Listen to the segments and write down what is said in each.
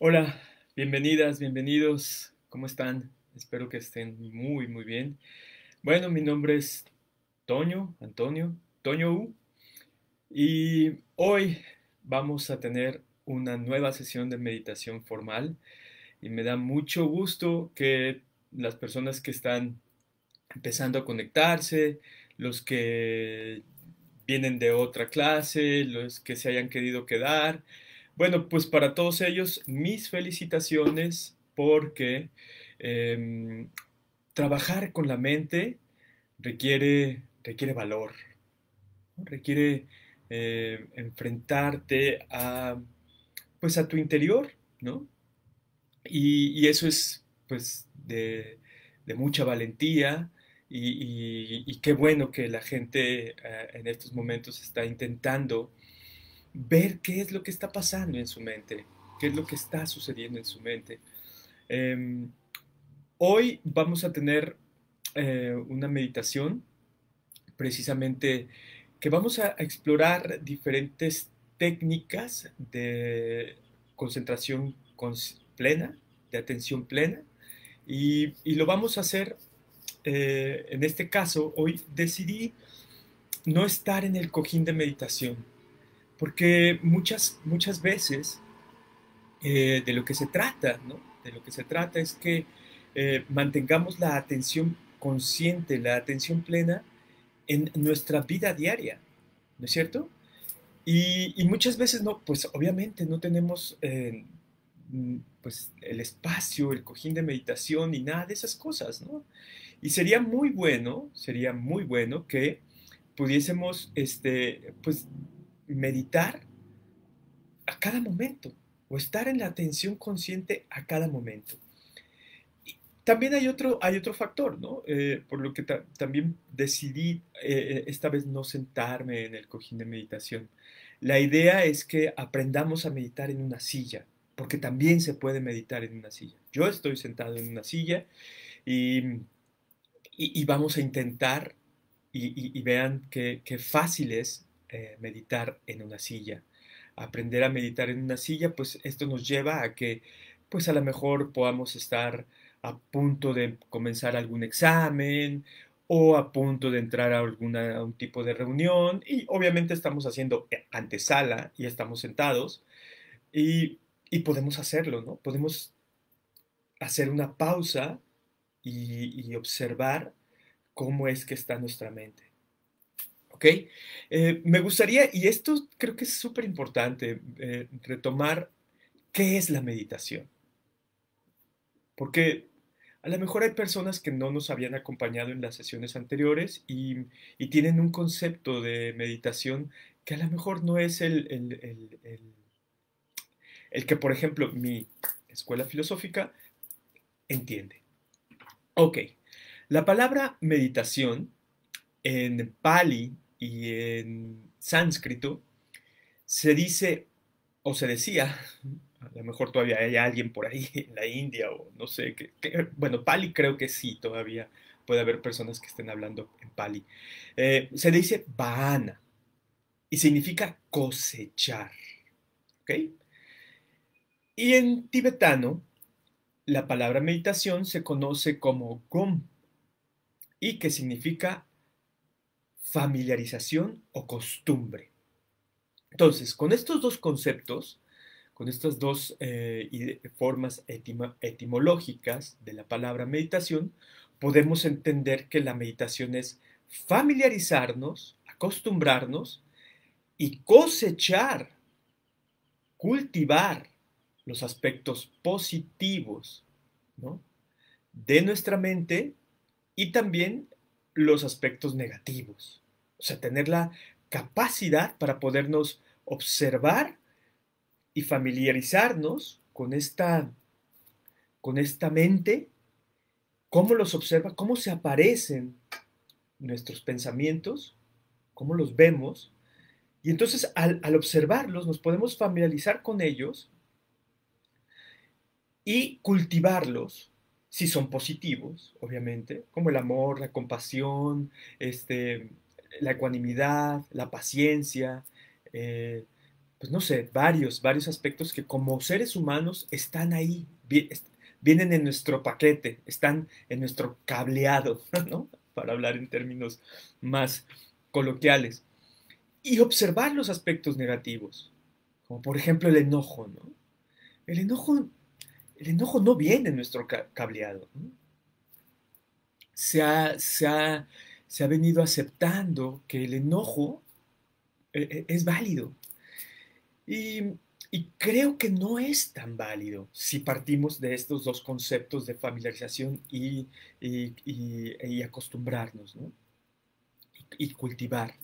Hola, bienvenidas, bienvenidos. ¿Cómo están? Espero que estén muy, muy bien. Bueno, mi nombre es Antonio U, y hoy vamos a tener una nueva sesión de meditación formal y me da mucho gusto que las personas que están empezando a conectarse, los que vienen de otra clase, los que se hayan querido quedar. Bueno, pues para todos ellos, mis felicitaciones porque em, trabajar con la mente requiere valor, ¿no? Requiere enfrentarte pues a tu interior, ¿no? Y eso es pues de mucha valentía y qué bueno que la gente en estos momentos está intentando ver qué es lo que está pasando en su mente, qué es lo que está sucediendo en su mente. Eh, Hoy vamos a tener una meditación precisamente que vamos a explorar diferentes técnicas de concentración plena, de atención plena, y lo vamos a hacer, en este caso, hoy decidí no estar en el cojín de meditación, porque muchas veces de lo que se trata, ¿no? De lo que se trata es que mantengamos la atención consciente, la atención plena en nuestra vida diaria, ¿no es cierto? Y muchas veces no, pues obviamente no tenemos pues el espacio, el cojín de meditación ni nada de esas cosas, ¿no? Y sería muy bueno que pudiésemos, pues, meditar a cada momento o estar en la atención consciente a cada momento. Y también hay otro factor, ¿no? Por lo que también decidí esta vez no sentarme en el cojín de meditación. La idea es que aprendamos a meditar en una silla, porque también se puede meditar en una silla. Yo estoy sentado en una silla y, y vamos a intentar y vean qué fácil es meditar en una silla. Aprender a meditar en una silla, pues esto nos lleva a que, pues a lo mejor podamos estar a punto de comenzar algún examen o a punto de entrar a un tipo de reunión y obviamente estamos haciendo antesala y estamos sentados y, y podemos hacerlo, ¿no? Podemos hacer una pausa y observar cómo es que está nuestra mente. ¿Ok? Me gustaría, y esto creo que es súper importante, retomar qué es la meditación. Porque a lo mejor hay personas que no nos habían acompañado en las sesiones anteriores y tienen un concepto de meditación que a lo mejor no es el que, por ejemplo, mi escuela filosófica entiende. Ok, la palabra meditación en Pali y en sánscrito se dice o se decía, a lo mejor todavía hay alguien por ahí en la India o no sé, bueno, Pali creo que sí, todavía puede haber personas que estén hablando en Pali. Se dice Vahana y significa cosechar, ¿ok? Y en tibetano, la palabra meditación se conoce como Gom y que significa familiarización o costumbre. Entonces, con estos dos conceptos, con estas dos formas etimológicas de la palabra meditación, podemos entender que la meditación es familiarizarnos, acostumbrarnos y cosechar, cultivar los aspectos positivos, ¿no? De nuestra mente y también los aspectos negativos. O sea, tener la capacidad para podernos observar y familiarizarnos con esta mente, cómo los observa, cómo se aparecen nuestros pensamientos, cómo los vemos, y entonces al observarlos nos podemos familiarizar con ellos y cultivarlos, si son positivos, obviamente, como el amor, la compasión, la ecuanimidad, la paciencia, eh, pues no sé, varios aspectos que como seres humanos están ahí, vienen en nuestro paquete, están en nuestro cableado, ¿no? Para hablar en términos más coloquiales. Y observar los aspectos negativos, como por ejemplo el enojo, ¿no? El enojo, el enojo no viene en nuestro cableado, ¿no? Se ha, se ha, se ha venido aceptando que el enojo es válido. Y, y creo que no es tan válido si partimos de estos dos conceptos de familiarización y acostumbrarnos, ¿no? Y cultivar.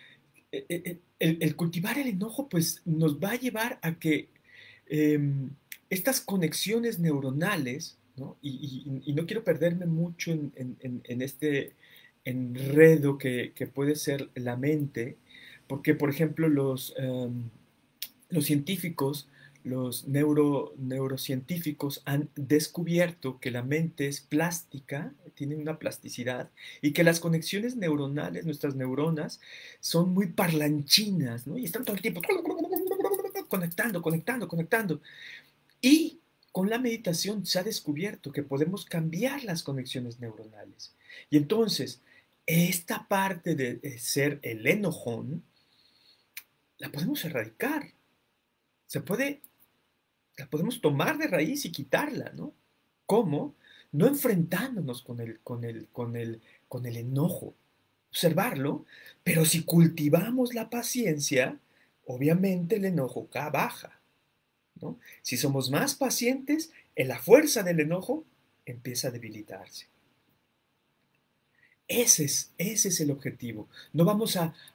El cultivar el enojo pues nos va a llevar a que eh, estas conexiones neuronales, ¿no? Y no quiero perderme mucho en este enredo que puede ser la mente, porque por ejemplo los científicos, los neurocientíficos han descubierto que la mente es plástica, tiene una plasticidad, y que las conexiones neuronales, nuestras neuronas, son muy parlanchinas, ¿no? Y están todo el tiempo conectando, conectando, conectando. Y con la meditación se ha descubierto que podemos cambiar las conexiones neuronales. Y entonces, esta parte de ser el enojón, la podemos erradicar. Se puede la podemos tomar de raíz y quitarla, ¿no? ¿Cómo? No enfrentándonos con el enojo, observarlo, pero si cultivamos la paciencia, obviamente el enojo baja, ¿no? Si somos más pacientes, la fuerza del enojo empieza a debilitarse. Ese es el objetivo. No vamos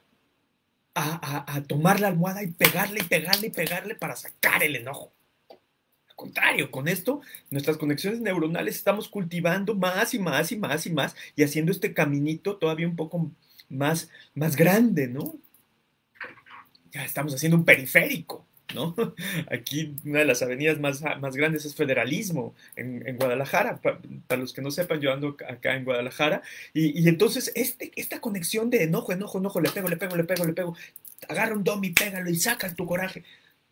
a tomar la almohada y pegarle y pegarle y pegarle para sacar el enojo. Al contrario, con esto, nuestras conexiones neuronales estamos cultivando más y más y más y más y haciendo este caminito todavía un poco más grande, ¿no? Ya estamos haciendo un periférico, ¿no? Aquí una de las avenidas más grandes es Federalismo, en Guadalajara. Para los que no sepan, yo ando acá en Guadalajara. Y entonces esta conexión de enojo, enojo, enojo, le pego, le pego, le pego, le pego, agarra un domi, pégalo y saca tu coraje.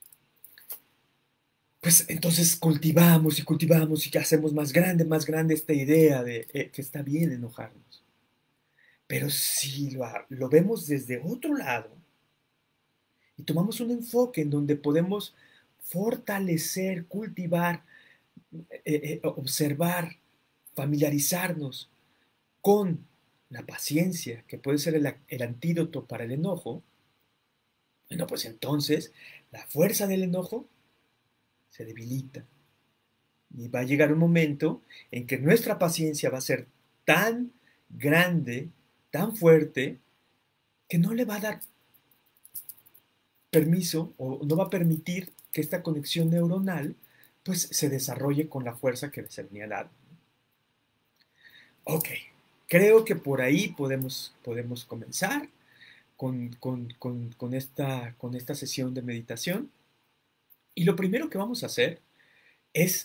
Pues entonces cultivamos y que hacemos más grande esta idea de que está bien enojarnos. Pero si lo vemos desde otro lado y tomamos un enfoque en donde podemos fortalecer, cultivar, observar, familiarizarnos con la paciencia, que puede ser el antídoto para el enojo, bueno, pues entonces la fuerza del enojo se debilita. Y va a llegar un momento en que nuestra paciencia va a ser tan grande, tan fuerte, que no le va a dar permiso o no va a permitir que esta conexión neuronal pues se desarrolle con la fuerza que se venía dando. Ok, creo que por ahí podemos comenzar con esta sesión de meditación. Y lo primero que vamos a hacer es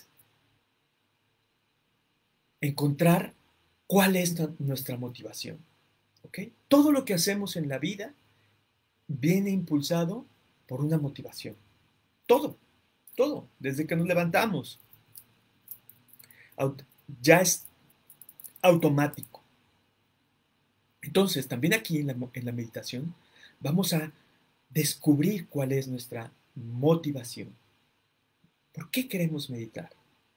encontrar cuál es nuestra motivación. ¿Ok? Todo lo que hacemos en la vida viene impulsado por una motivación. Todo, todo, desde que nos levantamos. Ya es automático. Entonces, también aquí en la meditación vamos a descubrir cuál es nuestra motivación. ¿Por qué queremos meditar?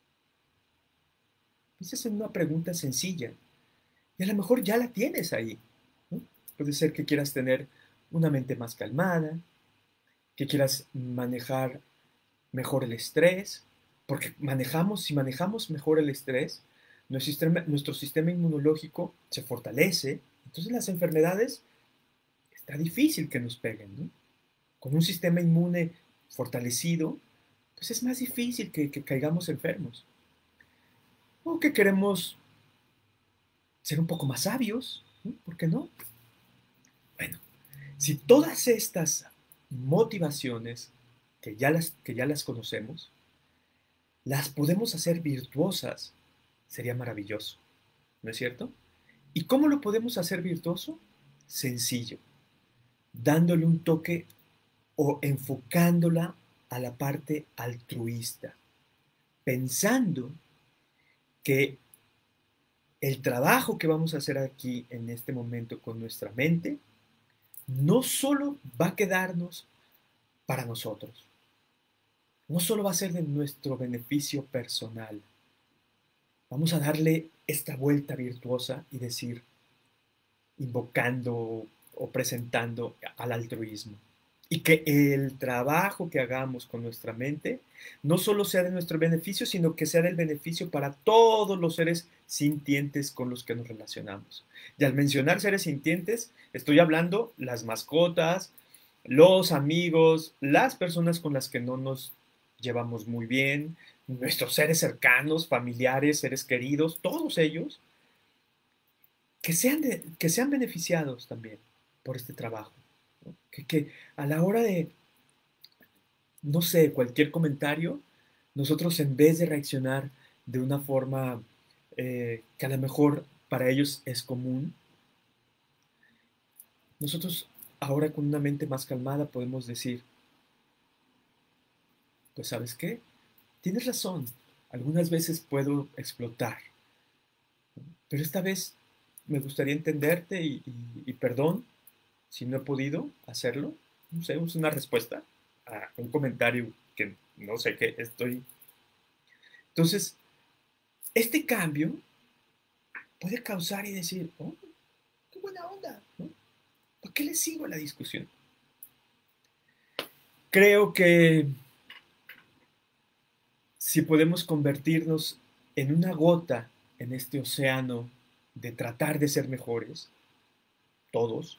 Esa es una pregunta sencilla y a lo mejor ya la tienes ahí, ¿no? Puede ser que quieras tener una mente más calmada, que quieras manejar mejor el estrés, porque si manejamos mejor el estrés, nuestro sistema inmunológico se fortalece, entonces las enfermedades está difícil que nos peguen, ¿no? Con un sistema inmune fortalecido, pues es más difícil que caigamos enfermos. O que queremos ser un poco más sabios, ¿no? ¿Por qué no? Bueno, si todas estas motivaciones, que ya las conocemos, las podemos hacer virtuosas, sería maravilloso, ¿no es cierto? ¿Y cómo lo podemos hacer virtuoso? Sencillo, dándole un toque o enfocándola a la parte altruista, pensando que el trabajo que vamos a hacer aquí en este momento con nuestra mente no solo va a quedarnos para nosotros, no solo va a ser de nuestro beneficio personal. Vamos a darle esta vuelta virtuosa y decir, invocando o presentando al altruismo. Y que el trabajo que hagamos con nuestra mente no solo sea de nuestro beneficio, sino que sea del beneficio para todos los seres sintientes con los que nos relacionamos. Y al mencionar seres sintientes, estoy hablando las mascotas, los amigos, las personas con las que no nos llevamos muy bien, nuestros seres cercanos, familiares, seres queridos, todos ellos, que sean beneficiados también por este trabajo. ¿No? Que a la hora de, no sé, cualquier comentario, nosotros en vez de reaccionar de una forma que a lo mejor para ellos es común, nosotros ahora con una mente más calmada podemos decir, pues sabes qué, tienes razón, algunas veces puedo explotar, pero esta vez me gustaría entenderte y perdón si no he podido hacerlo. No sé, es una respuesta a un comentario que no sé qué estoy. Entonces, este cambio puede causar y decir, oh, qué buena onda, ¿no? ¿Por qué le sigo a la discusión? Creo que si podemos convertirnos en una gota en este océano de tratar de ser mejores, todos,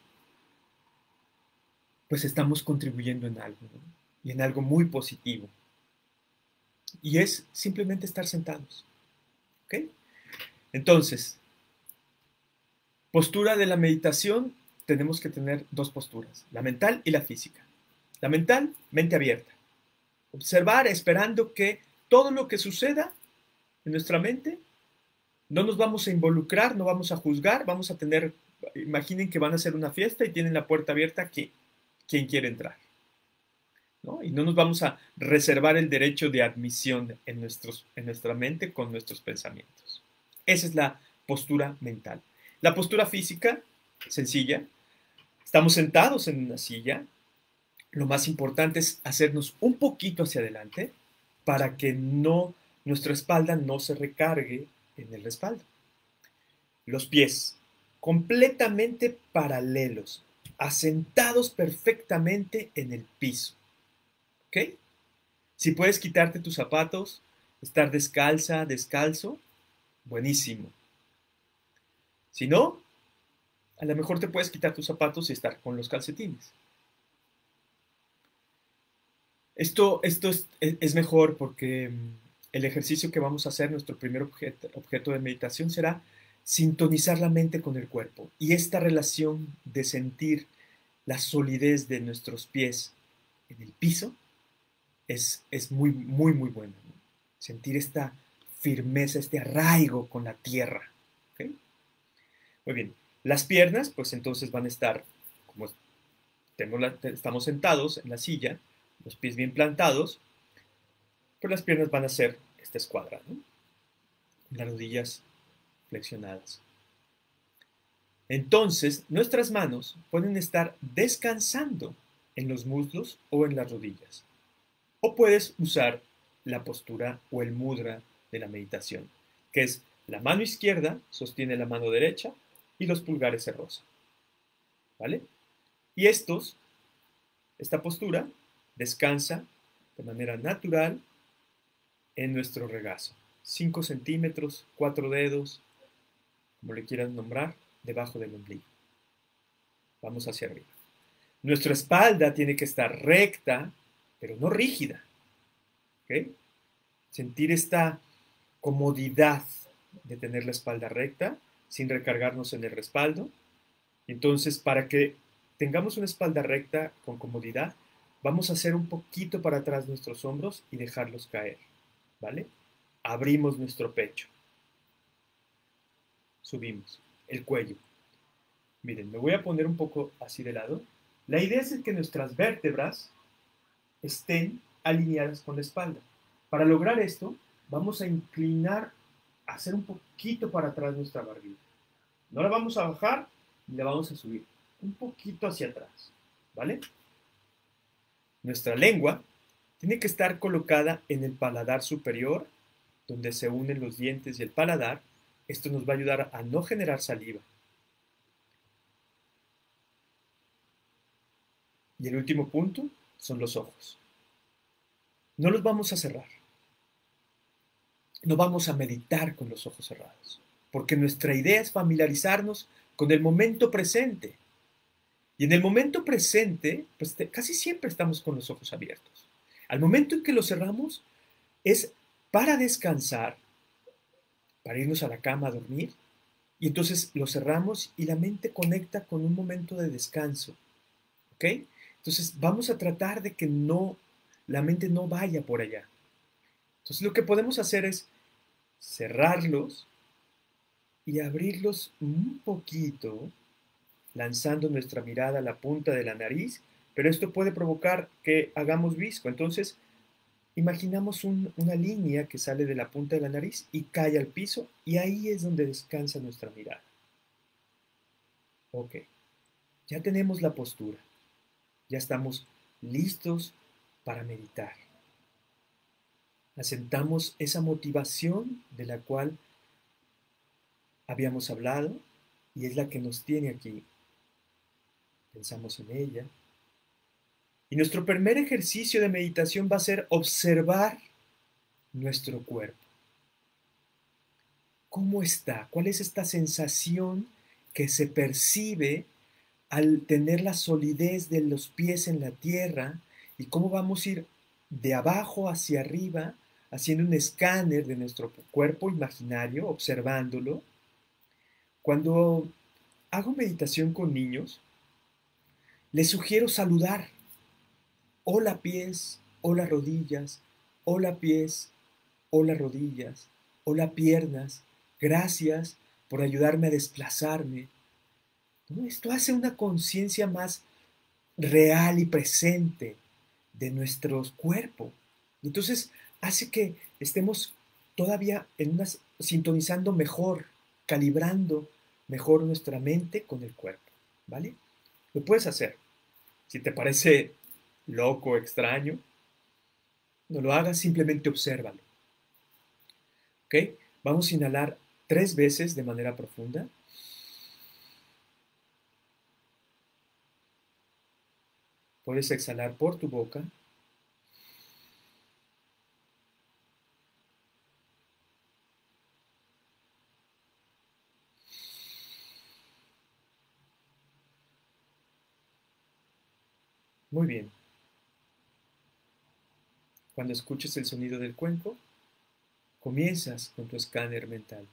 pues estamos contribuyendo en algo, ¿no? Y en algo muy positivo. Y es simplemente estar sentados. ¿Ok? Entonces, postura de la meditación, tenemos que tener dos posturas, la mental y la física. La mental, mente abierta. Observar esperando que todo lo que suceda en nuestra mente, no nos vamos a involucrar, no vamos a juzgar, vamos a tener, imaginen que van a hacer una fiesta y tienen la puerta abierta aquí, quien quiere entrar. ¿No? Y no nos vamos a reservar el derecho de admisión en nuestra mente con nuestros pensamientos. Esa es la postura mental. La postura física, sencilla, estamos sentados en una silla, lo más importante es hacernos un poquito hacia adelante para que no, nuestra espalda no se recargue en el respaldo. Los pies completamente paralelos, asentados perfectamente en el piso. ¿Ok? Si puedes quitarte tus zapatos, estar descalza, descalzo, buenísimo. Si no, a lo mejor te puedes quitar tus zapatos y estar con los calcetines. Esto es mejor porque el ejercicio que vamos a hacer, nuestro primer objeto de meditación será sintonizar la mente con el cuerpo. Y esta relación de sentir la solidez de nuestros pies en el piso es muy, muy, muy buena, ¿no? Sentir esta firmeza, este arraigo con la tierra. ¿Okay? Muy bien. Las piernas, pues entonces van a estar, como estamos sentados en la silla, los pies bien plantados, pues las piernas van a ser esta escuadra, ¿no? Las rodillas flexionadas. Entonces, nuestras manos pueden estar descansando en los muslos o en las rodillas. O puedes usar la postura o el mudra de la meditación, que es la mano izquierda sostiene la mano derecha y los pulgares se rozan. ¿Vale? Y esta postura descansa de manera natural en nuestro regazo. 5 centímetros, 4 dedos, como le quieran nombrar, debajo del ombligo. Vamos hacia arriba. Nuestra espalda tiene que estar recta, pero no rígida. ¿Ok? Sentir esta comodidad de tener la espalda recta sin recargarnos en el respaldo. Entonces, para que tengamos una espalda recta con comodidad, vamos a hacer un poquito para atrás nuestros hombros y dejarlos caer, ¿vale? Abrimos nuestro pecho. Subimos el cuello. Miren, me voy a poner un poco así de lado. La idea es que nuestras vértebras estén alineadas con la espalda. Para lograr esto, vamos a inclinar, a hacer un poquito para atrás nuestra barbilla. No la vamos a bajar ni la vamos a subir. Un poquito hacia atrás, ¿vale? Nuestra lengua tiene que estar colocada en el paladar superior, donde se unen los dientes y el paladar. Esto nos va a ayudar a no generar saliva. Y el último punto son los ojos. No los vamos a cerrar. No vamos a meditar con los ojos cerrados, porque nuestra idea es familiarizarnos con el momento presente. Y en el momento presente, pues casi siempre estamos con los ojos abiertos. Al momento en que los cerramos es para descansar, para irnos a la cama a dormir, y entonces lo cerramos y la mente conecta con un momento de descanso. ¿Ok? Entonces vamos a tratar de que no, la mente no vaya por allá. Entonces lo que podemos hacer es cerrarlos y abrirlos un poquito, lanzando nuestra mirada a la punta de la nariz, pero esto puede provocar que hagamos visco. Entonces, imaginamos una línea que sale de la punta de la nariz y cae al piso, y ahí es donde descansa nuestra mirada. Ok, ya tenemos la postura, ya estamos listos para meditar. Asentamos esa motivación de la cual habíamos hablado y es la que nos tiene aquí. Pensamos en ella. Y nuestro primer ejercicio de meditación va a ser observar nuestro cuerpo. ¿Cómo está? ¿Cuál es esta sensación que se percibe al tener la solidez de los pies en la tierra? ¿Y cómo vamos a ir de abajo hacia arriba, haciendo un escáner de nuestro cuerpo imaginario, observándolo? Cuando hago meditación con niños, les sugiero saludar. Hola pies, hola rodillas, hola pies, hola rodillas, hola piernas, gracias por ayudarme a desplazarme. ¿No? Esto hace una conciencia más real y presente de nuestro cuerpo. Entonces hace que estemos todavía sintonizando mejor, calibrando mejor nuestra mente con el cuerpo, ¿vale? Lo puedes hacer. Si te parece loco, extraño, no lo hagas, simplemente obsérvalo. ¿Ok? Vamos a inhalar 3 veces de manera profunda. Puedes exhalar por tu boca. Muy bien. Cuando escuches el sonido del cuenco, comienzas con tu escáner mental.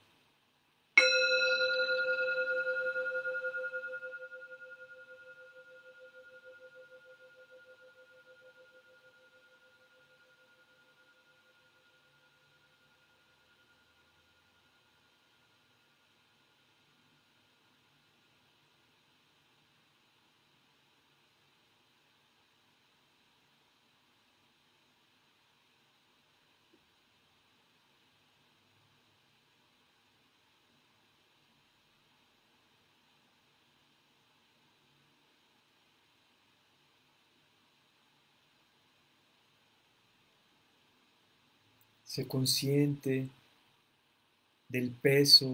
Sé consciente del peso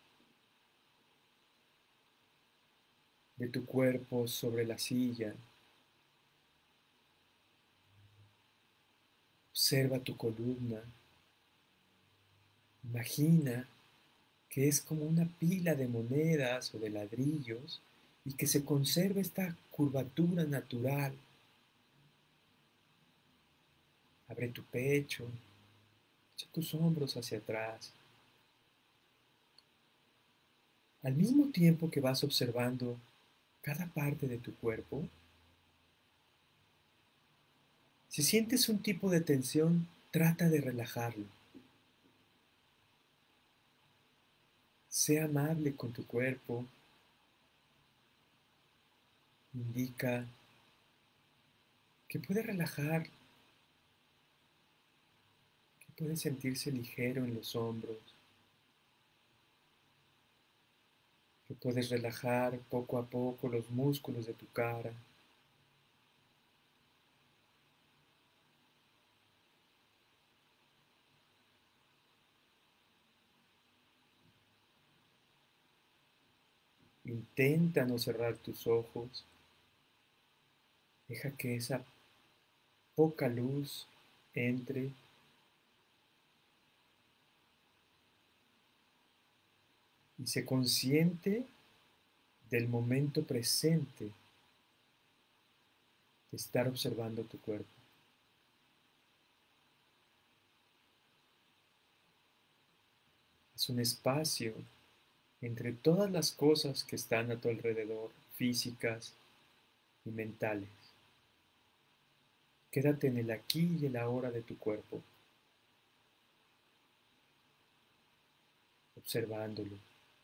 de tu cuerpo sobre la silla. Observa tu columna. Imagina que es como una pila de monedas o de ladrillos y que se conserva esta curvatura natural. Abre tu pecho, echa tus hombros hacia atrás. Al mismo tiempo que vas observando cada parte de tu cuerpo, si sientes un tipo de tensión, trata de relajarlo. Sé amable con tu cuerpo. Indica que puede relajar puede sentirse ligero en los hombros, que puedes relajar poco a poco los músculos de tu cara. Intenta no cerrar tus ojos. Deja que esa poca luz entre y sé consciente del momento presente de estar observando tu cuerpo. Es un espacio entre todas las cosas que están a tu alrededor, físicas y mentales. Quédate en el aquí y el ahora de tu cuerpo, observándolo.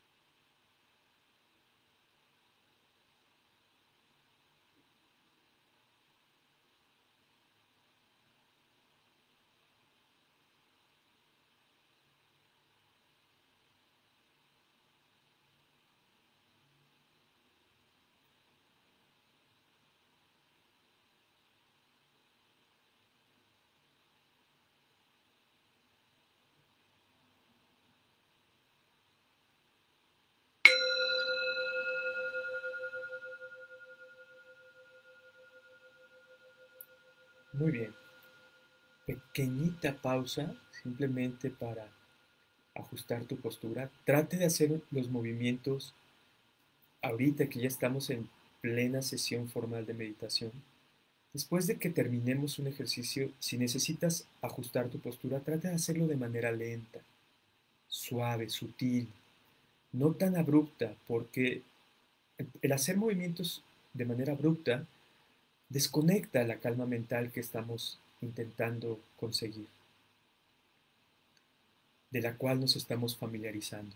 Muy bien. Pequeñita pausa simplemente para ajustar tu postura. Trate de hacer los movimientos ahorita que ya estamos en plena sesión formal de meditación. Después de que terminemos un ejercicio, si necesitas ajustar tu postura, trata de hacerlo de manera lenta, suave, sutil, no tan abrupta, porque el hacer movimientos de manera abrupta desconecta la calma mental que estamos intentando conseguir, de la cual nos estamos familiarizando.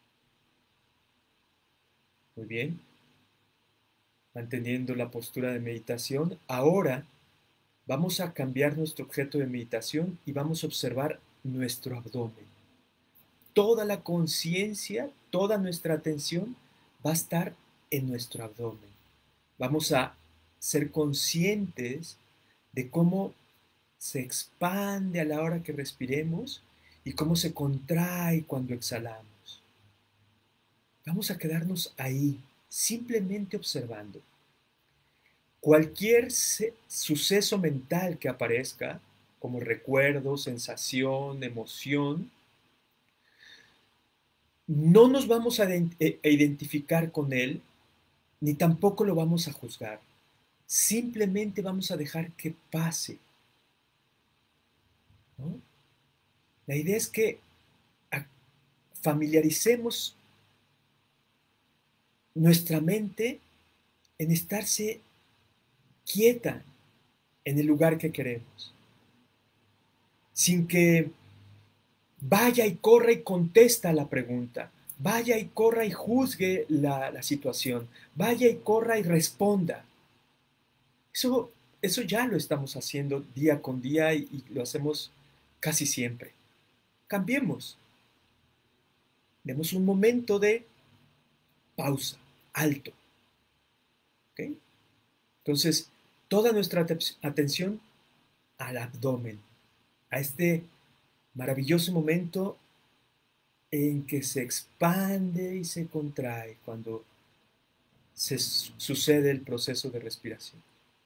Muy bien, manteniendo la postura de meditación. Ahora vamos a cambiar nuestro objeto de meditación y vamos a observar nuestro abdomen. Toda la conciencia, toda nuestra atención va a estar en nuestro abdomen. Vamos a ser conscientes de cómo se expande a la hora que respiremos y cómo se contrae cuando exhalamos. Vamos a quedarnos ahí, simplemente observando. Cualquier suceso mental que aparezca, como recuerdo, sensación, emoción, no nos vamos a identificar con él, ni tampoco lo vamos a juzgar. Simplemente vamos a dejar que pase, ¿no? La idea es que familiaricemos nuestra mente en estarse quieta en el lugar que queremos, sin que vaya y corra y contesta la pregunta, vaya y corra y juzgue la situación, vaya y corra y responda. Eso, eso ya lo estamos haciendo día con día y lo hacemos casi siempre. Cambiemos, demos un momento de pausa, alto. ¿Okay? Entonces, toda nuestra atención al abdomen, a este maravilloso momento en que se expande y se contrae cuando sucede el proceso de respiración.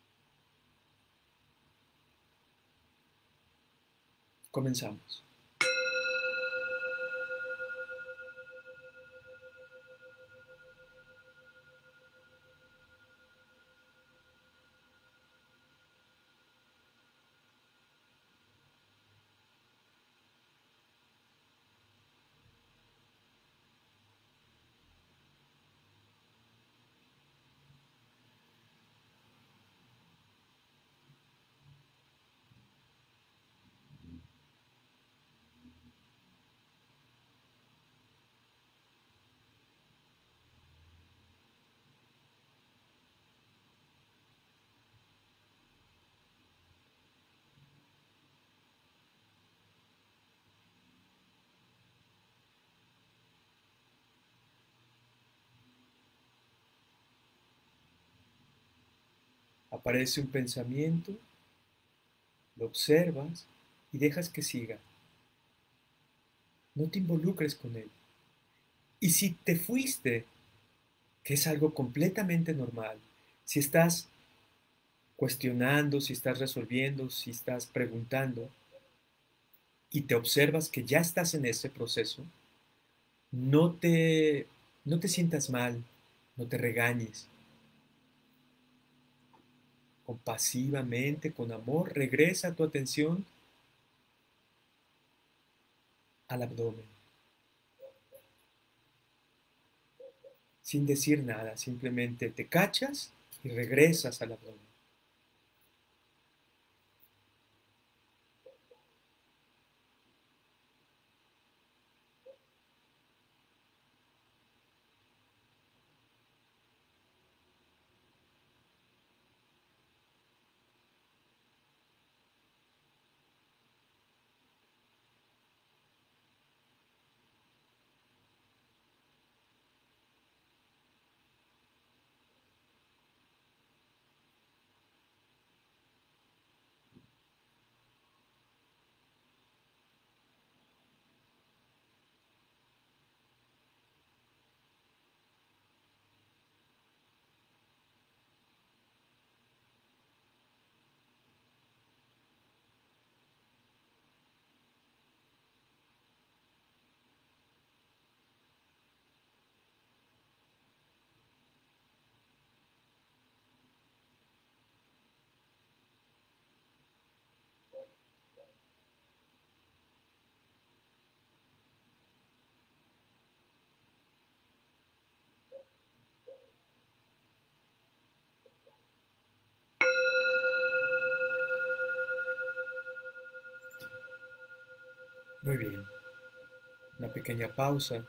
Comenzamos. Aparece un pensamiento, lo observas y dejas que siga. No te involucres con él. Y si te fuiste, que es algo completamente normal, si estás cuestionando, si estás resolviendo, si estás preguntando y te observas que ya estás en ese proceso, no te, no te sientas mal, no te regañes. Compasivamente, con amor, regresa tu atención al abdomen, sin decir nada, simplemente te cachas y regresas al abdomen. Muy bien, una pequeña pausa.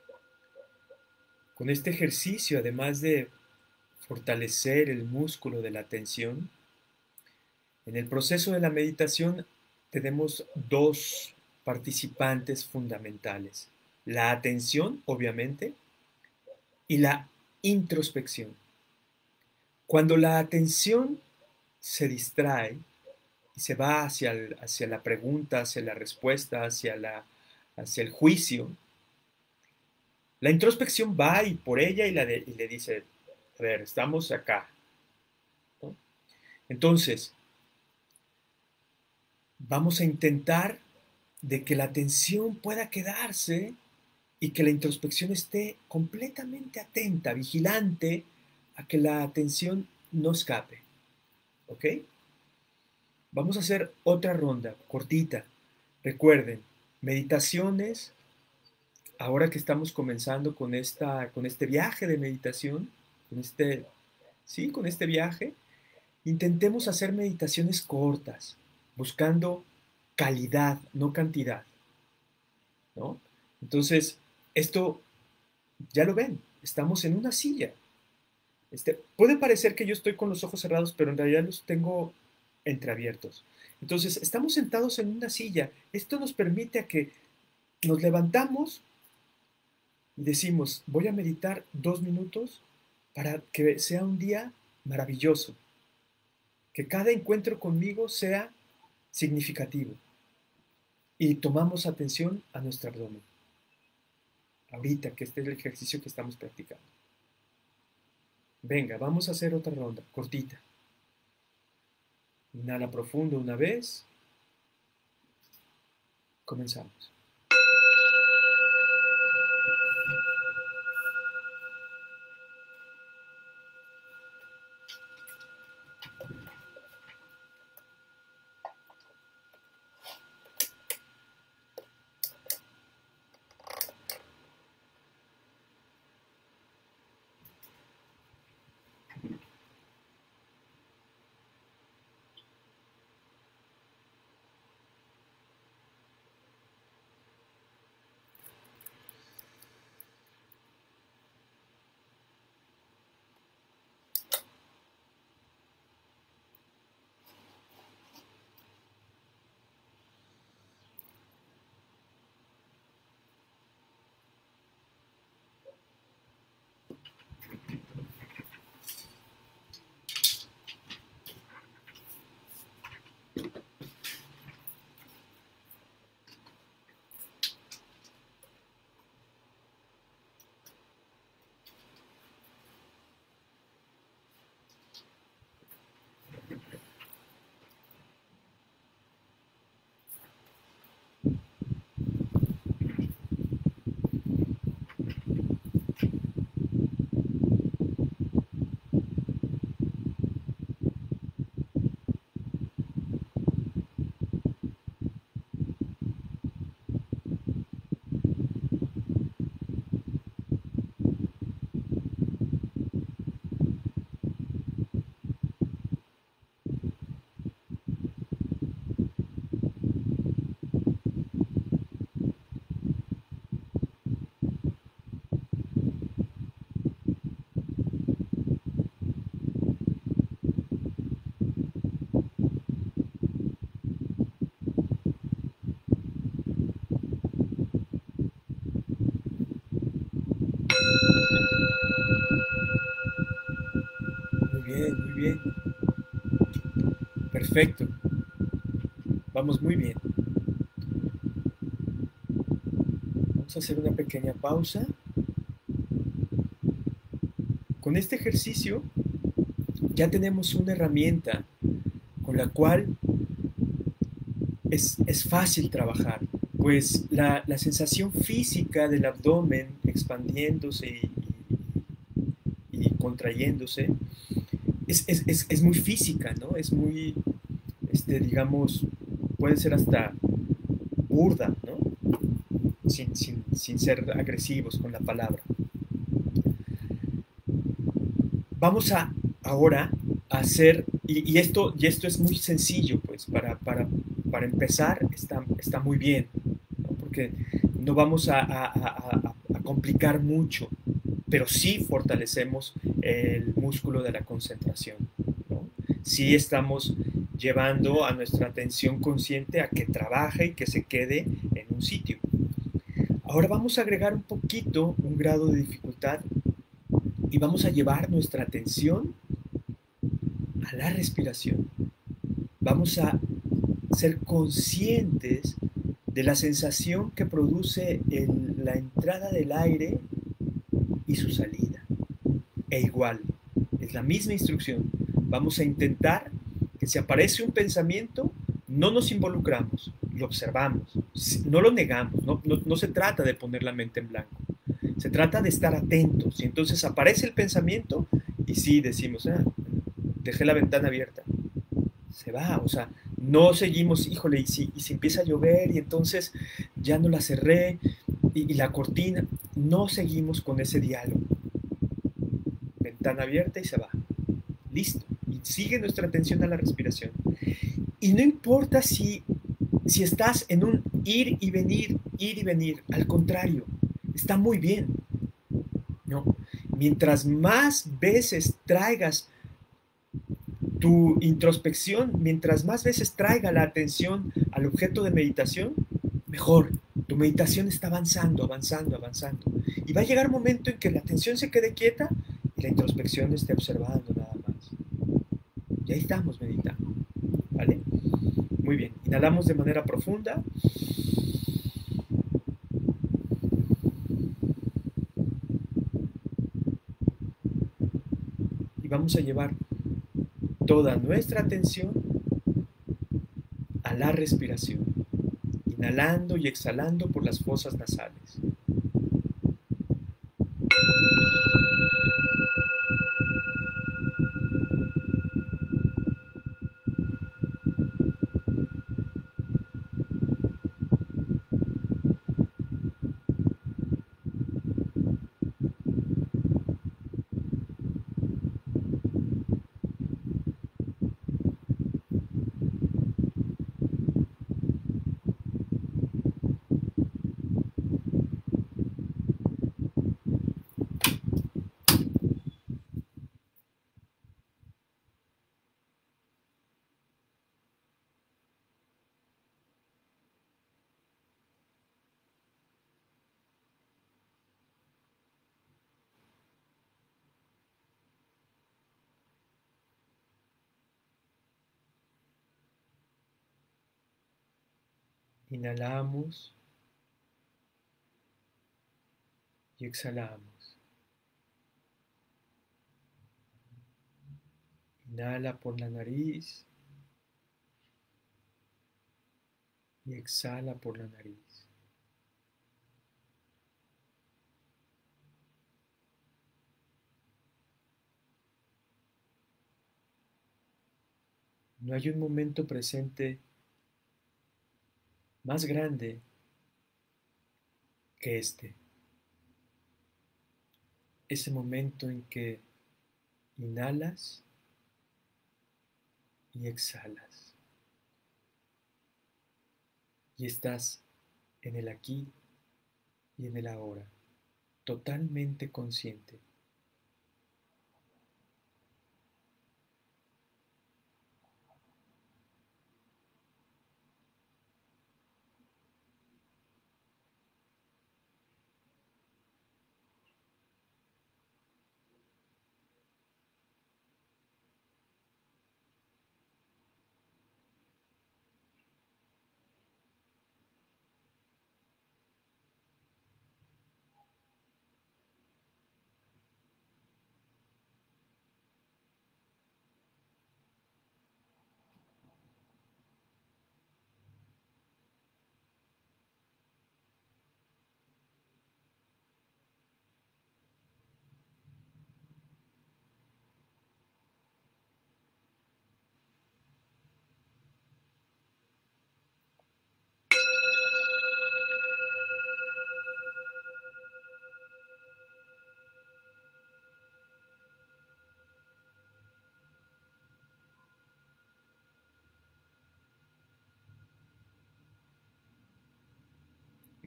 Con este ejercicio, además de fortalecer el músculo de la atención, en el proceso de la meditación tenemos dos participantes fundamentales. La atención, obviamente, y la introspección. Cuando la atención se distrae y se va hacia la pregunta, hacia la respuesta, hacia el juicio, la introspección va y por ella y le dice, a ver, estamos acá, ¿no? Entonces, vamos a intentar de que la atención pueda quedarse y que la introspección esté completamente atenta, vigilante a que la atención no escape. ¿Ok? Vamos a hacer otra ronda cortita. Recuerden, meditaciones, ahora que estamos comenzando con este viaje de meditación, sí, con este viaje, intentemos hacer meditaciones cortas, buscando calidad, no cantidad, ¿no? Entonces, esto, ya lo ven, estamos en una silla. Puede parecer que yo estoy con los ojos cerrados, pero en realidad los tengo entreabiertos. Entonces, estamos sentados en una silla. Esto nos permite a que nos levantamos y decimos, voy a meditar 2 minutos para que sea un día maravilloso, que cada encuentro conmigo sea significativo. Y tomamos atención a nuestro abdomen. Ahorita, que este es el ejercicio que estamos practicando. Venga, vamos a hacer otra ronda, cortita. Inhala profundo una vez. Comenzamos. bien. Perfecto. Vamos muy bien. Vamos a hacer una pequeña pausa. Con este ejercicio ya tenemos una herramienta con la cual es fácil trabajar, pues la sensación física del abdomen expandiéndose y contrayéndose es muy física, ¿no? Es muy, digamos, puede ser hasta burda, ¿no? Sin ser agresivos con la palabra. Vamos a ahora a hacer, y esto es muy sencillo, pues, para empezar está muy bien, ¿no? Porque no vamos a complicar mucho, pero sí fortalecemos el músculo de la concentración, ¿no? Sí estamos llevando a nuestra atención consciente a que trabaje y que se quede en un sitio. Ahora vamos a agregar un poquito, un grado de dificultad, y vamos a llevar nuestra atención a la respiración. Vamos a ser conscientes de la sensación que produce la entrada del aire y su salida. E igual, es la misma instrucción. Vamos a intentar que si aparece un pensamiento, no nos involucramos, lo observamos, no lo negamos, no se trata de poner la mente en blanco, se trata de estar atentos. Y entonces aparece el pensamiento y sí decimos, dejé la ventana abierta, se va, o sea, no seguimos, híjole, y si empieza a llover y entonces ya no la cerré y la cortina, no seguimos con ese diálogo. Ventana abierta y se va. Listo. Y sigue nuestra atención a la respiración. Y no importa si estás en un ir y venir, al contrario, está muy bien, ¿no? Mientras más veces traigas tu introspección, mientras más veces traiga la atención al objeto de meditación, mejor. Tu meditación está avanzando, avanzando, avanzando. Y va a llegar un momento en que la atención se quede quieta y la introspección esté observando nada más. Y ahí estamos meditando. ¿Vale? Muy bien. Inhalamos de manera profunda. Y vamos a llevar toda nuestra atención a la respiración. Inhalando y exhalando por las fosas nasales. Inhalamos y exhalamos. Inhala por la nariz y exhala por la nariz. No hay un momento presente más grande que este. Ese momento en que inhalas y exhalas. Y estás en el aquí y en el ahora, totalmente consciente.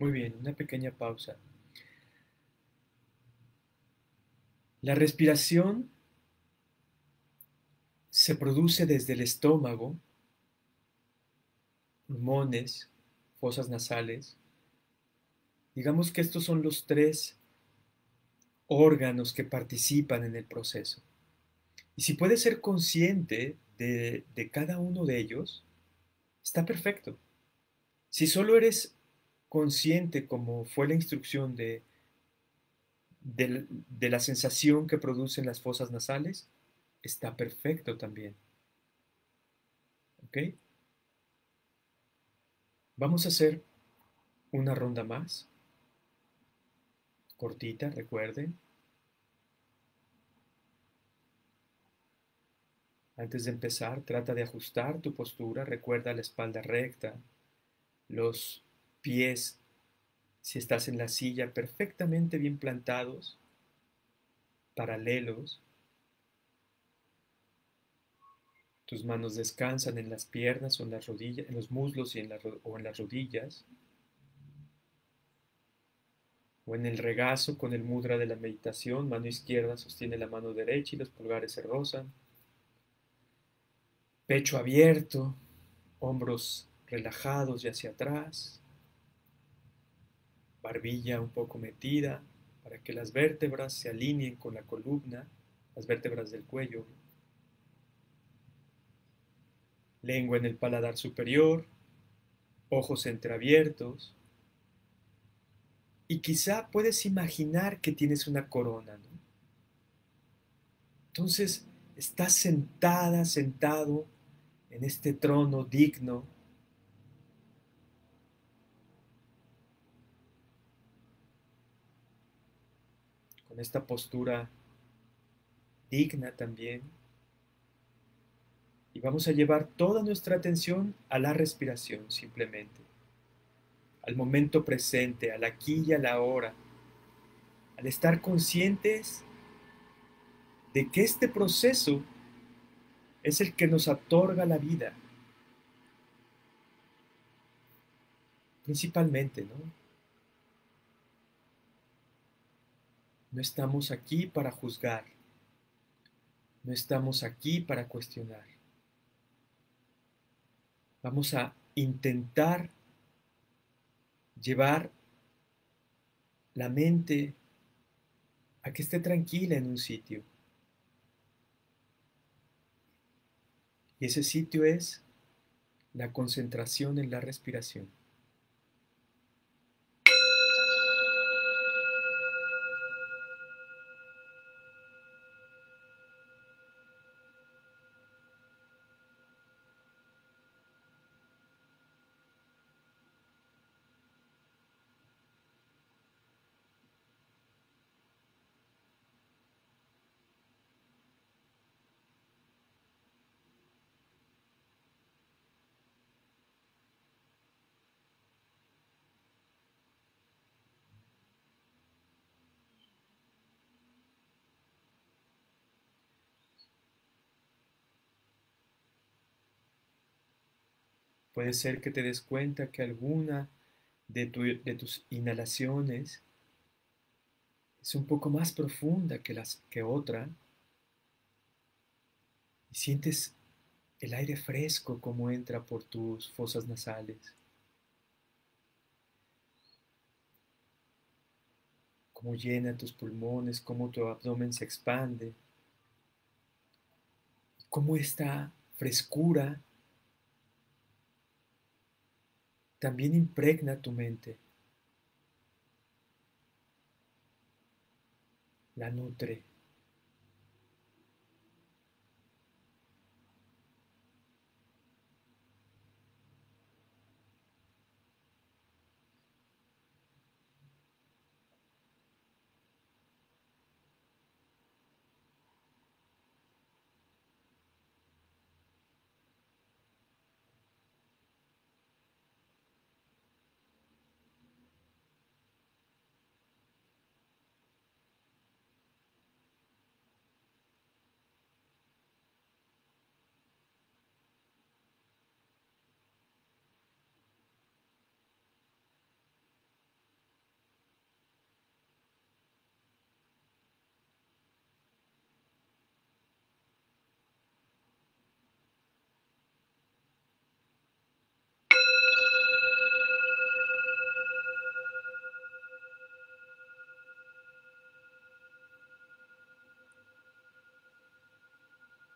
Muy bien, una pequeña pausa. La respiración se produce desde el estómago, pulmones, fosas nasales. Digamos que estos son los tres órganos que participan en el proceso. Y si puedes ser consciente de cada uno de ellos, está perfecto. Si solo eres consciente, como fue la instrucción de la sensación que producen las fosas nasales, está perfecto también. ¿Ok? Vamos a hacer una ronda más, cortita, recuerden. Antes de empezar, trata de ajustar tu postura, recuerda la espalda recta, los pies, si estás en la silla, perfectamente bien plantados, paralelos. Tus manos descansan en las piernas o en las rodillas, en los muslos y o en las rodillas, o en el regazo con el mudra de la meditación. Mano izquierda sostiene la mano derecha y los pulgares se rozan. Pecho abierto, hombros relajados y hacia atrás, barbilla un poco metida para que las vértebras se alineen con la columna, las vértebras del cuello. Lengua en el paladar superior, ojos entreabiertos, y quizá puedes imaginar que tienes una corona, ¿no? Entonces, estás sentada, sentado en este trono digno, con esta postura digna también, y vamos a llevar toda nuestra atención a la respiración simplemente, al momento presente, al aquí y a la ahora, al estar conscientes de que este proceso es el que nos otorga la vida, principalmente, ¿no? No estamos aquí para juzgar, no estamos aquí para cuestionar. Vamos a intentar llevar la mente a que esté tranquila en un sitio. Y ese sitio es la concentración en la respiración. Puede ser que te des cuenta que alguna de tus inhalaciones es un poco más profunda que otra, y sientes el aire fresco como entra por tus fosas nasales, cómo llena tus pulmones, cómo tu abdomen se expande, cómo esta frescura también impregna tu mente, la nutre.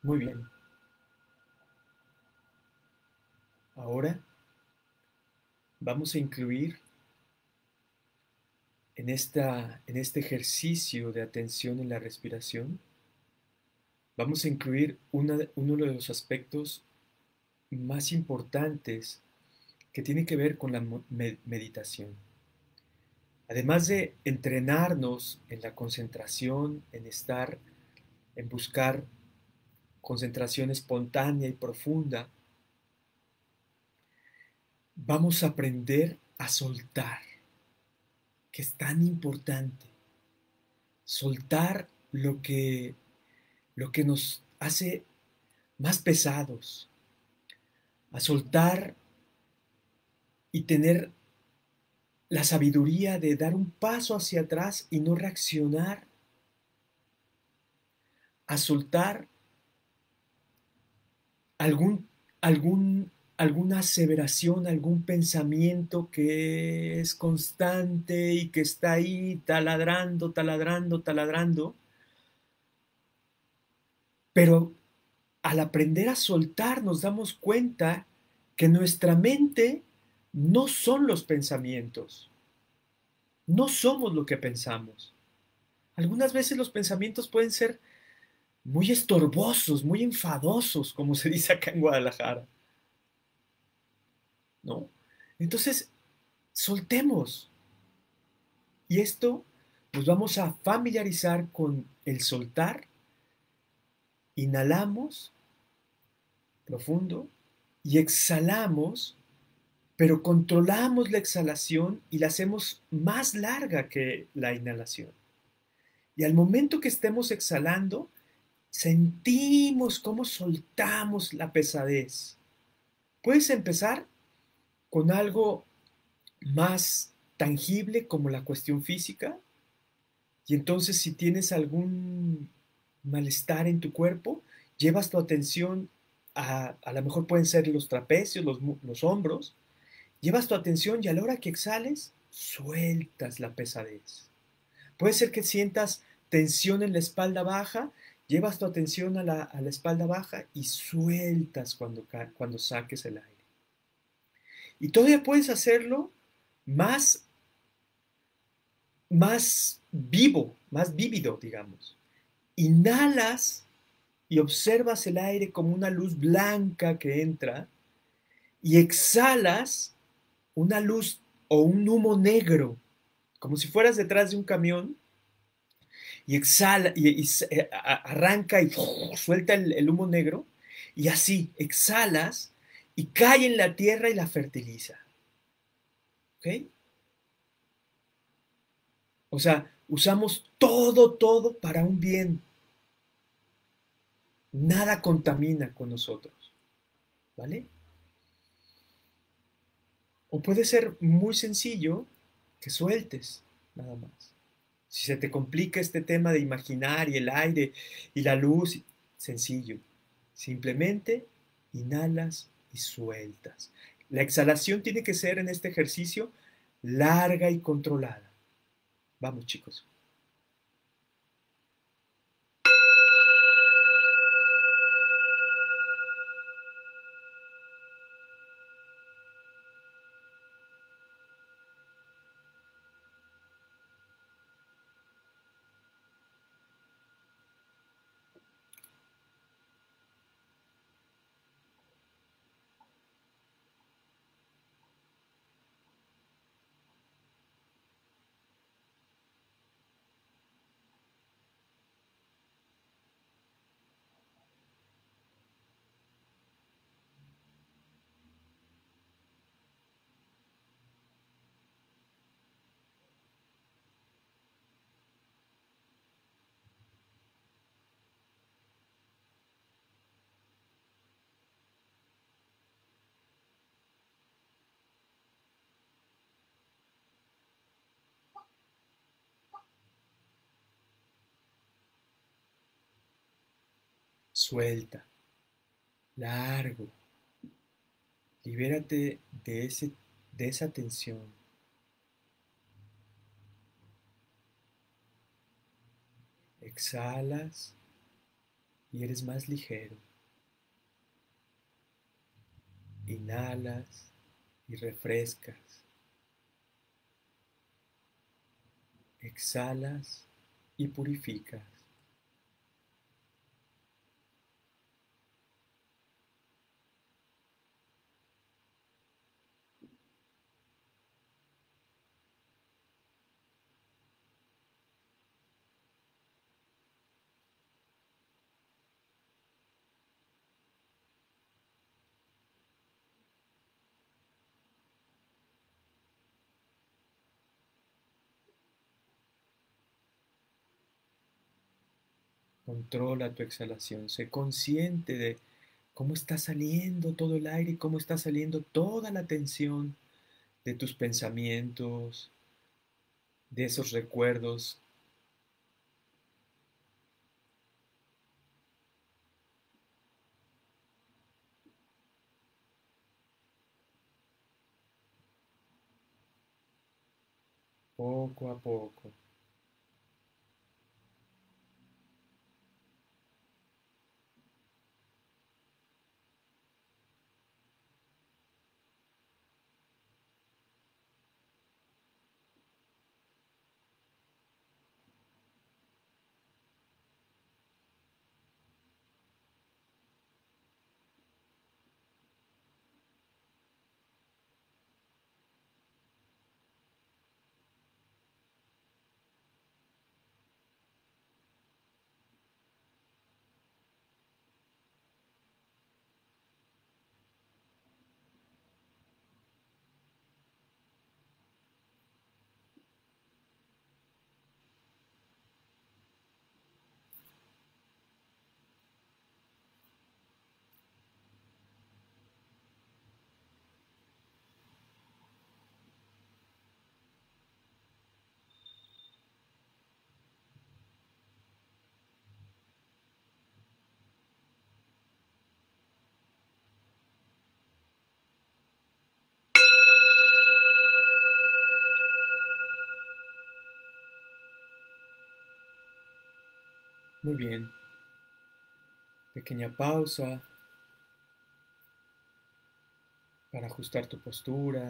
Muy bien. Ahora vamos a incluir en este ejercicio de atención en la respiración, vamos a incluir uno de los aspectos más importantes que tiene que ver con la meditación. Además de entrenarnos en la concentración, en buscar concentración espontánea y profunda, vamos a aprender a soltar, que es tan importante. Soltar lo que nos hace más pesados, a soltar y tener la sabiduría de dar un paso hacia atrás y no reaccionar, a soltar algún, alguna aseveración, algún pensamiento que es constante y que está ahí taladrando, taladrando, taladrando, pero al aprender a soltar nos damos cuenta que nuestra mente no son los pensamientos, no somos lo que pensamos. Algunas veces los pensamientos pueden ser muy estorbosos, muy enfadosos, como se dice acá en Guadalajara, ¿no? Entonces, soltemos. Y esto nos vamos a familiarizar con el soltar. Inhalamos profundo y exhalamos, pero controlamos la exhalación y la hacemos más larga que la inhalación. Y al momento que estemos exhalando, sentimos cómo soltamos la pesadez. Puedes empezar con algo más tangible como la cuestión física, y entonces si tienes algún malestar en tu cuerpo, llevas tu atención a lo mejor pueden ser los trapecios, los hombros, llevas tu atención y a la hora que exhales, sueltas la pesadez. Puede ser que sientas tensión en la espalda baja, llevas tu atención a la espalda baja y sueltas cuando saques el aire. Y todavía puedes hacerlo más, más vivo, más vívido, digamos. Inhalas y observas el aire como una luz blanca que entra y exhalas una luz o un humo negro, como si fueras detrás de un camión y exhala arranca y suelta el humo negro y así exhalas y cae en la tierra y la fertiliza. ¿Ok? O sea, usamos todo para un bien. Nada contamina con nosotros. ¿Vale? O puede ser muy sencillo que sueltes, nada más. Si se te complica este tema de imaginar y el aire y la luz, sencillo. Simplemente inhalas y sueltas. La exhalación tiene que ser en este ejercicio larga y controlada. Vamos, chicos. Suelta. Largo. Libérate de esa tensión. Exhalas y eres más ligero. Inhalas y refrescas. Exhalas y purificas. Controla tu exhalación. Sé consciente de cómo está saliendo todo el aire y cómo está saliendo toda la tensión de tus pensamientos, de esos recuerdos. Poco a poco. Muy bien. Pequeña pausa para ajustar tu postura.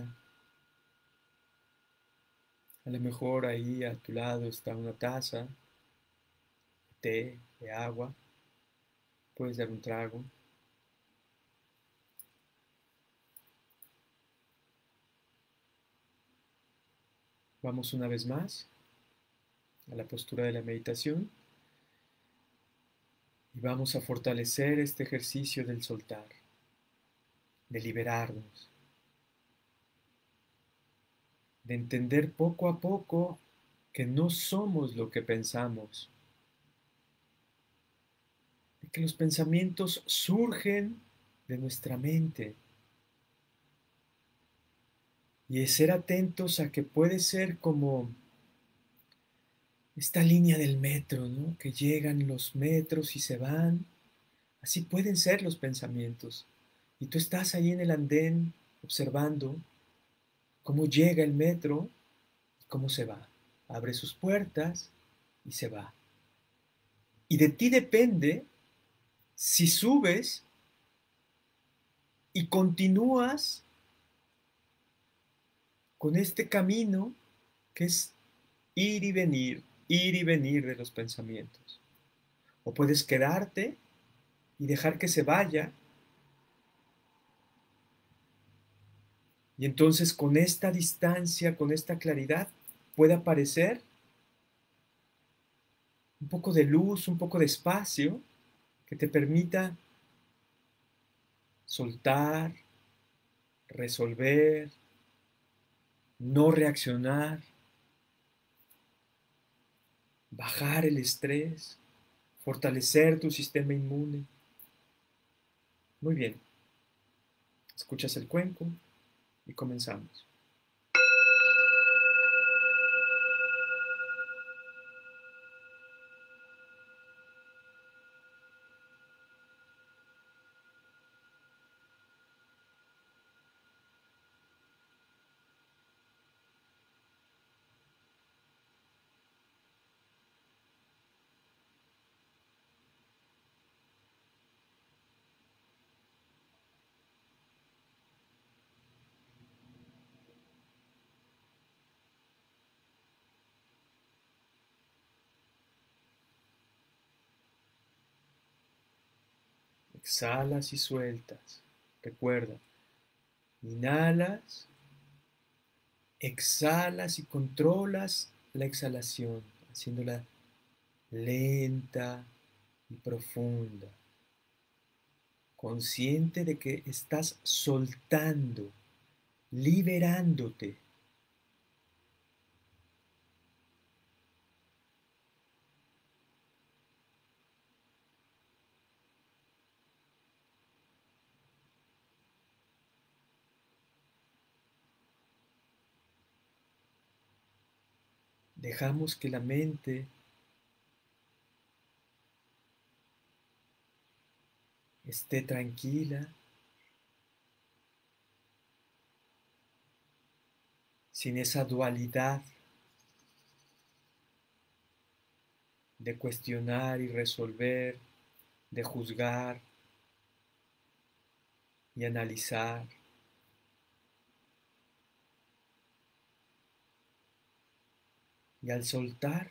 A lo mejor ahí a tu lado está una taza de té, de agua. Puedes dar un trago. Vamos una vez más a la postura de la meditación y vamos a fortalecer este ejercicio del soltar, de liberarnos, de entender poco a poco que no somos lo que pensamos, de que los pensamientos surgen de nuestra mente y de ser atentos a que puede ser como esta línea del metro, ¿no? Que llegan los metros y se van. Así pueden ser los pensamientos. Y tú estás ahí en el andén observando cómo llega el metro y cómo se va. Abre sus puertas y se va. Y de ti depende si subes y continúas con este camino que es ir y venir de los pensamientos. O puedes quedarte y dejar que se vaya. Y entonces con esta distancia, con esta claridad, puede aparecer un poco de luz, un poco de espacio que te permita soltar, resolver, no reaccionar, bajar el estrés, fortalecer tu sistema inmune. Muy bien, escuchas el cuenco y comenzamos. exhalas y sueltas. Recuerda, inhalas, exhalas y controlas la exhalación, haciéndola lenta y profunda, consciente de que estás soltando, liberándote. Dejamos que la mente esté tranquila, sin esa dualidad de cuestionar y resolver, de juzgar y analizar. Y al soltar,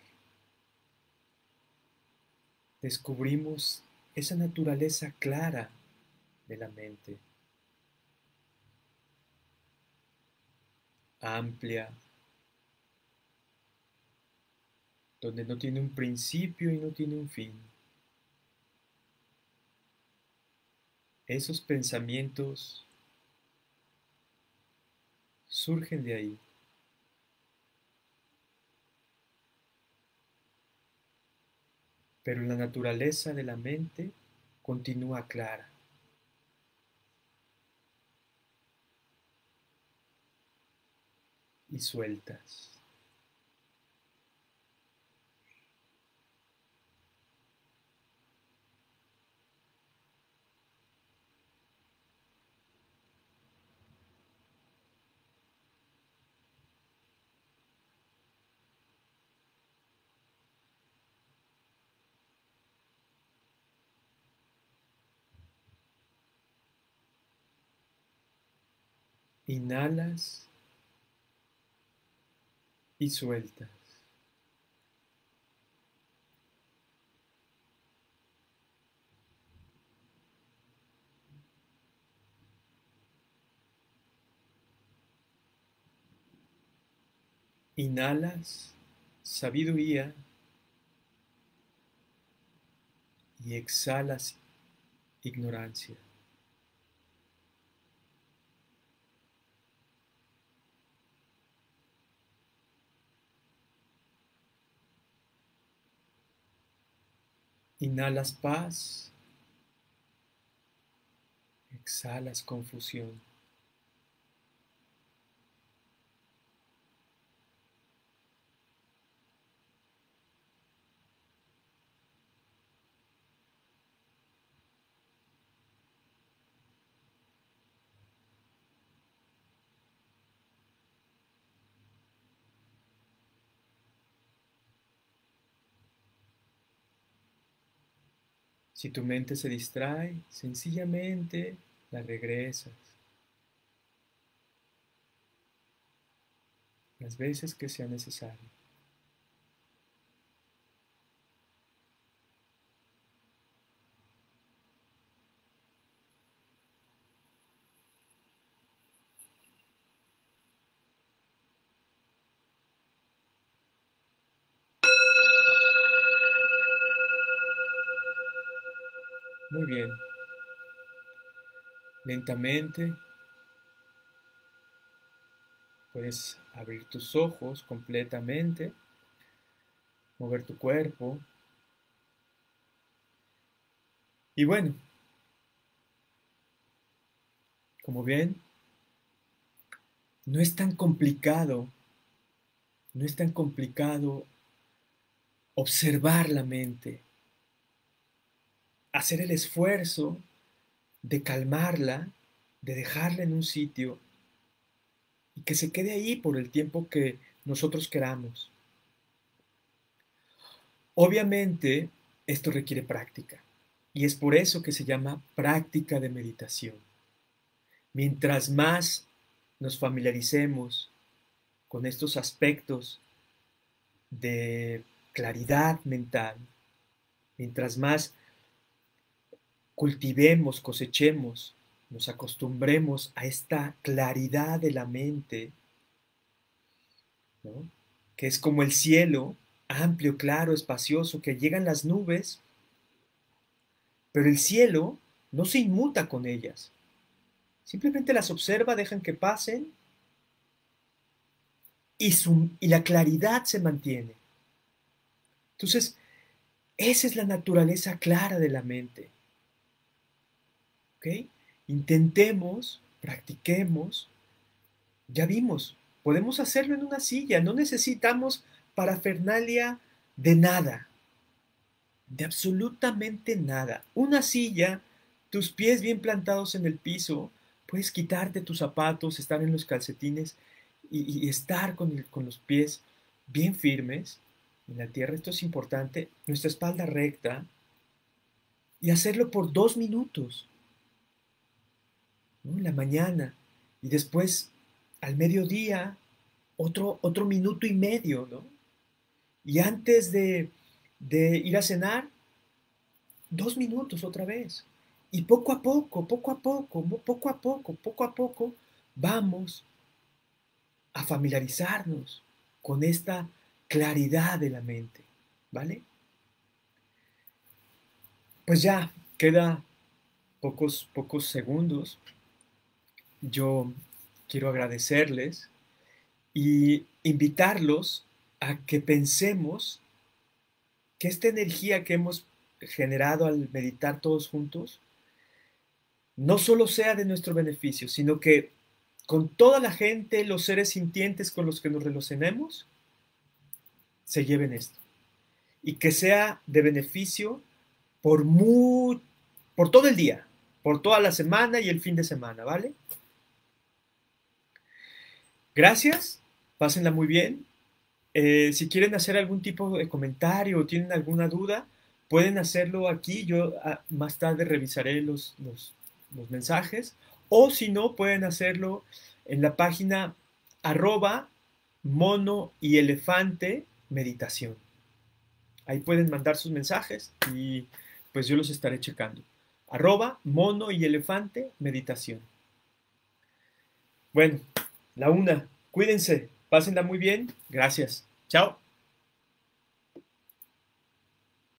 descubrimos esa naturaleza clara de la mente, amplia, donde no tiene un principio y no tiene un fin. Esos pensamientos surgen de ahí, pero la naturaleza de la mente continúa clara y sueltas. Inhalas y sueltas. Inhalas sabiduría y exhalas ignorancia. Inhalas paz, exhalas confusión. Si tu mente se distrae, sencillamente la regresas las veces que sea necesario. Muy bien. Lentamente puedes abrir tus ojos completamente, mover tu cuerpo. Y bueno, como ven, no es tan complicado, no es tan complicado observar la mente, hacer el esfuerzo de calmarla, de dejarla en un sitio y que se quede ahí por el tiempo que nosotros queramos. Obviamente, esto requiere práctica y es por eso que se llama práctica de meditación. Mientras más nos familiaricemos con estos aspectos de claridad mental, mientras más cultivemos, cosechemos, nos acostumbremos a esta claridad de la mente, ¿no? Que es como el cielo, amplio, claro, espacioso, que llegan las nubes, pero el cielo no se inmuta con ellas. Simplemente las observa, dejan que pasen y la claridad se mantiene. Entonces, esa es la naturaleza clara de la mente. ¿Ok? Intentemos, practiquemos. Ya vimos, podemos hacerlo en una silla, no necesitamos parafernalia de nada, de absolutamente nada. Una silla, tus pies bien plantados en el piso, puedes quitarte tus zapatos, estar en los calcetines y estar con los pies bien firmes en la tierra. Esto es importante, nuestra espalda recta y hacerlo por 2 minutos, ¿no? En la mañana y después al mediodía otro minuto y medio, ¿no? Y antes de ir a cenar, 2 minutos otra vez. Y poco a poco, poco a poco, poco a poco, poco a poco, vamos a familiarizarnos con esta claridad de la mente, ¿vale? Pues ya, queda pocos segundos. Yo quiero agradecerles y invitarlos a que pensemos que esta energía que hemos generado al meditar todos juntos no solo sea de nuestro beneficio, sino que con toda la gente, los seres sintientes con los que nos relacionemos, se lleven esto. Y que sea de beneficio por, por todo el día, por toda la semana y el fin de semana, ¿vale? Gracias, pásenla muy bien. Si quieren hacer algún tipo de comentario o tienen alguna duda, pueden hacerlo aquí. Yo más tarde revisaré los mensajes. O si no, pueden hacerlo en la página @mono y elefante meditación. Ahí pueden mandar sus mensajes y pues yo los estaré checando. @mono y elefante meditación. Bueno, la una. Cuídense, pásenla muy bien. Gracias. Chao.